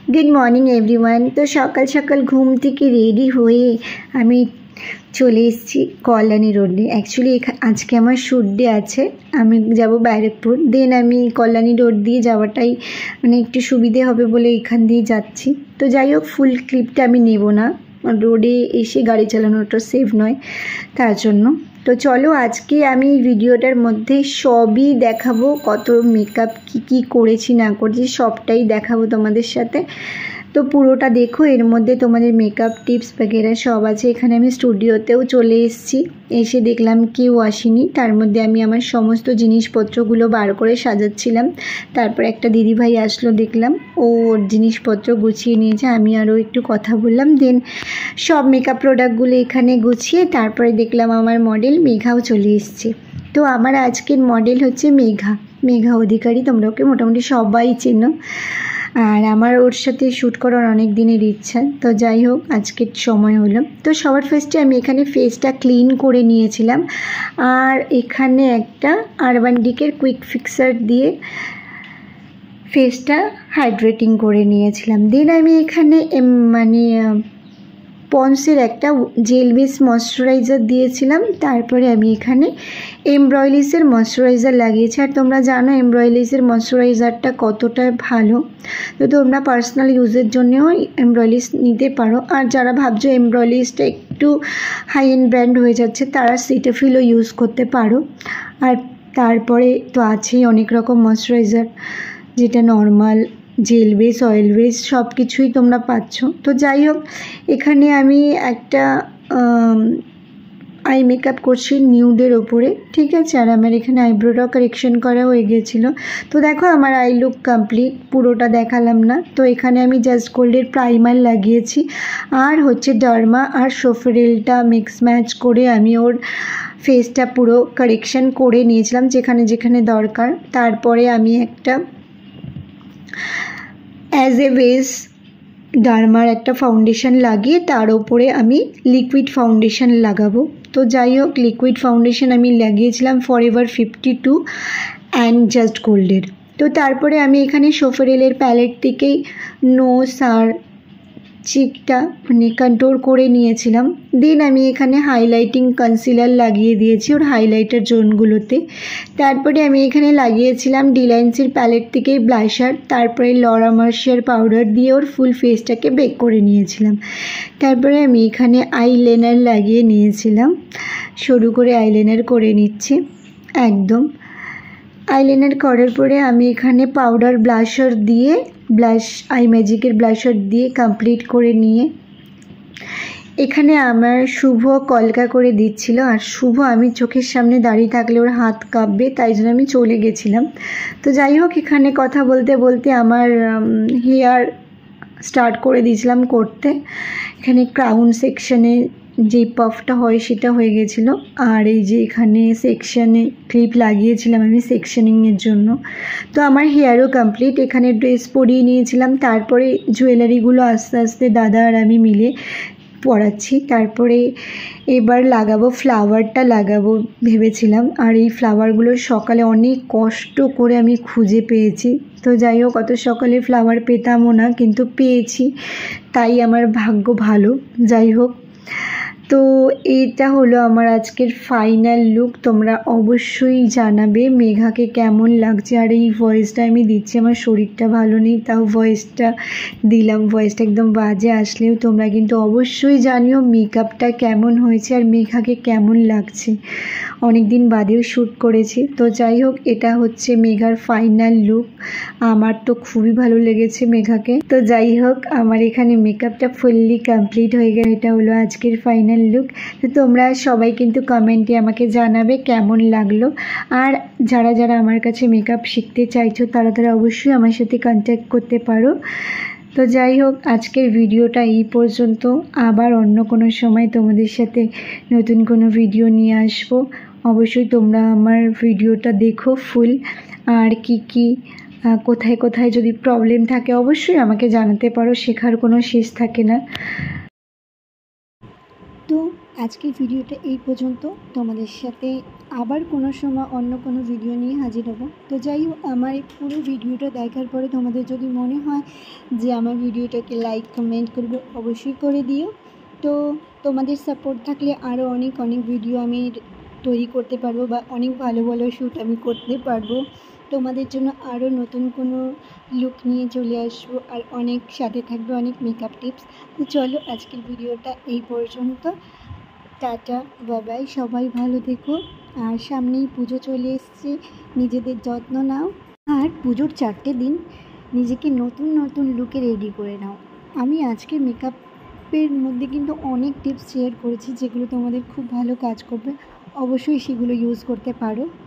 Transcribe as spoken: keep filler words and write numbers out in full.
Good morning everyone. तो सकाल सकाल घूम থেকে रेडी হয়ে আমি চলে এসেছি কল্যাণী রোডে। অ্যাকচুয়ালি আজকে আমার শ্যুট ডে আছে, আমি যাব ব্যারাকপুর, দেন আমি কল্যাণী রোড দিয়ে যাওয়াটাই মানে একটু সুবিধে হবে বলে এখান দিয়ে যাচ্ছি। তো যাই হোক, ফুল ক্লিপটা আমি নেব না, রোডে এসে গাড়ি চালানোটা সেফ নয়, তার জন্য। তো চলো আজকে আমি ভিডিওটার মধ্যে সবই দেখাবো, কত মেকআপ কী কী করেছি না করেছি সবটাই দেখাবো তোমাদের সাথে। তো পুরোটা দেখো, এর মধ্যে তোমাদের মেকআপ টিপস বগেরা সব আছে। এখানে আমি স্টুডিওতেও চলে এসেছি, এসে দেখলাম কেউ আসেনি, তার মধ্যে আমি আমার সমস্ত জিনিসপত্রগুলো বার করে সাজাচ্ছিলাম। তারপর একটা দিদিভাই আসলো, দেখলাম ও ওর জিনিসপত্র গুছিয়ে নিয়েছে, আমি আরও একটু কথা বললাম, দেন সব মেকআপ প্রোডাক্টগুলো এখানে গুছিয়ে তারপরে দেখলাম আমার মডেল মেঘাও চলে এসছে। তো আমার আজকের মডেল হচ্ছে মেঘা, মেঘা অধিকারী, তোমরা ওকে মোটামুটি সবাই চেনো, আর আমার ওর সাথে শ্যুট করার অনেক দিনের ইচ্ছা। তো যাই হোক, আজকের সময় হলো। তো সবার ফার্স্টে আমি এখানে ফেসটা ক্লিন করে নিয়েছিলাম, আর এখানে একটা আরবান ডিকের কুইক ফিক্সার দিয়ে ফেসটা হাইড্রেটিং করে নিয়েছিলাম। দেন আমি এখানে মানে পন্সের একটা জেল বেস ময়শ্চারাইজার দিয়েছিলাম। তারপরে আমি এখানে এমব্রয়লিসের ময়শ্চারাইজার লাগিয়েছি, আর তোমরা জানো এমব্রয়লিসের ময়শ্চারাইজারটা কতটা ভালো। তো তোমরা পার্সোনাল ইউজের জন্যও এমব্রয়লিস নিতে পারো, আর যারা ভাবছো এমব্রয়লিসটা একটু হাই এন্ড ব্র্যান্ড হয়ে যাচ্ছে তারা সিটাফিলও ইউজ করতে পারো। আর তারপরে তো আছেই অনেক রকম ময়শ্চারাইজার, যেটা normal, gel base, oil base সব কিছুই তোমরা পাচ্ছ। তো যাই হোক, এখানে আমি একটা আই মেকআপ করছি নিউডের ওপরে, ঠিক আছে, আর আমার এখানে আইব্রোটাও কারেকশন করা হয়ে গিয়েছিলো। তো দেখো আমার আই লুক কমপ্লিট, পুরোটা দেখালাম না। তো এখানে আমি জাস্ট গোল্ডের প্রাইমার লাগিয়েছি, আর হচ্ছে ডার্মা আর সোফরেলটা মিক্স ম্যাচ করে আমি ওর ফেসটা পুরো কারেকশন করে নিয়েছিলাম যেখানে যেখানে দরকার। তারপরে আমি একটা অ্যাজ এ বেস ডার্মার একটা ফাউন্ডেশন লাগিয়ে তার ওপরে আমি লিকুইড ফাউন্ডেশন লাগাবো। তো যাই হোক, লিকুইড ফাউন্ডেশন আমি লাগিয়েছিলাম forever fifty two and just গোল্ডের। তো তারপরে আমি এখানে সোফারেলের প্যালেট থেকেই নোজ আর চিকটা মানে কন্ট্রোল করে নিয়েছিলাম। দেন আমি এখানে হাইলাইটিং কনসিলার লাগিয়ে দিয়েছি ওর হাইলাইটার জোনগুলোতে। তারপরে আমি এখানে লাগিয়েছিলাম ডিলাইন্সের প্যালেট থেকেই ব্লাশার, তারপরে লরা মার্শিয়ার পাউডার দিয়ে ওর ফুল ফেসটাকে বেক করে নিয়েছিলাম। তারপরে আমি এখানে আইলাইনার লাগিয়ে নিয়েছিলাম, সরু করে আইলাইনার করে নিচ্ছি একদম। আইলাইনার করার পরে আমি এখানে পাউডার ব্লাশার দিয়ে ব্লাশ ইম্যাজিকের ব্লাশার দিয়ে কমপ্লিট করে নিয়ে এখানে আমার শুভ কলকা করে দিচ্ছিল, আর শুভ আমি চোখের সামনে দাঁড়িয়ে থাকলে ওর হাত কাঁপবে, তাই জন্য আমি চলে গেছিলাম। তো যাই হোক, এখানে কথা বলতে বলতে আমার হেয়ার স্টার্ট করে দিয়েছিলাম করতে। এখানে ক্রাউন সেকশনে যেই পাফটা হয় সেটা হয়ে গেছিলো, আর এই যে এখানে সেকশনে ক্লিপ লাগিয়েছিলাম আমি সেকশনিংয়ের জন্য। তো আমার হেয়ারও কমপ্লিট, এখানে ড্রেস পরিয়ে নিয়েছিলাম। তারপরে জুয়েলারিগুলো আস্তে আস্তে দাদা আর আমি মিলে পরাচ্ছি। তারপরে এবার লাগাবো ফ্লাওয়ারটা লাগাবো ভেবেছিলাম, আর এই ফ্লাওয়ারগুলো সকালে অনেক কষ্ট করে আমি খুঁজে পেয়েছি। তো যাই হোক, অত সকালে ফ্লাওয়ার পেতামও না, কিন্তু পেয়েছি, তাই আমার ভাগ্য ভালো। যাই হোক, তো এইটা হলো আমার আজকের ফাইনাল লুক। তোমরা অবশ্যই জানাবে মেঘাকে কেমন লাগছে। আর এই ভয়েসটা আমি দিচ্ছি, আমার শরীরটা ভালো নেই, তাও ভয়েসটা দিলাম, ভয়েসটা একদম বাজে আসলেও তোমরা কিন্তু অবশ্যই জানিও মেকআপটা কেমন হয়েছে আর মেঘাকে কেমন লাগছে। অনেক দিন বাদেও শ্যুট করেছি। তো যাই হোক, এটা হচ্ছে মেঘার ফাইনাল লুক, আমার তো খুবই ভালো লেগেছে মেঘাকে। তো যাই হোক, আমার এখানে মেকআপটা ফুললি কমপ্লিট হয়ে গেল, এটা হলো আজকের ফাইনাল লুক। তো তোমরা সবাই কিন্তু কমেন্টে আমাকে জানাবে কেমন লাগলো, আর যারা যারা আমার কাছে মেকআপ শিখতে চাইছো তারা তারা অবশ্যই আমার সাথে কন্ট্যাক্ট করতে পারো। তো যাই হোক, আজকের ভিডিওটা এই পর্যন্ত, আবার অন্য কোনো সময় তোমাদের সাথে নতুন কোনো ভিডিও নিয়ে আসবো। অবশ্যই তোমরা আমার ভিডিওটা দেখো ফুল, আর কি কি কোথায় কোথায় যদি প্রবলেম থাকে অবশ্যই আমাকে জানাতে পারো, শেখার কোনো শেষ থাকে না। তো আজকের ভিডিওটা এই পর্যন্ত। তোমাদের সাথে আবার কোনো সময় অন্য কোনো ভিডিও নিয়ে হাজির হব। তো যাই হোক, আমার এই পুরো ভিডিওটা দেখার পরে তোমাদের যদি মনে হয় যে আমার ভিডিওটাকে লাইক কমেন্ট করবে, অবশ্যই করে দিও। তো তোমাদের সাপোর্ট থাকলে আরও অনেক অনেক ভিডিও আমি তৈরি করতে পারবো বা অনেক ভালো ভালো শ্যুট আমি করতে পারবো। তোমাদের জন্য আরও নতুন কোনো লুক নিয়ে চলে আসবো, আর অনেক সাথে থাকবে অনেক মেকআপ টিপস। তো চলো আজকের ভিডিওটা এই পর্যন্ত। টাটা, বাবাই, সবাই ভালো থেকো। আর সামনেই পুজো চলে এসছে, নিজেদের যত্ন নাও। আর পুজোর চারটে দিন নিজেকে নতুন নতুন লুকে রেডি করে নাও। আমি আজকে মেকআপের মধ্যে কিন্তু অনেক টিপস শেয়ার করেছি যেগুলো তোমাদের খুব ভালো কাজ করবে, অবশ্যই সেগুলো ইউজ করতে পারো।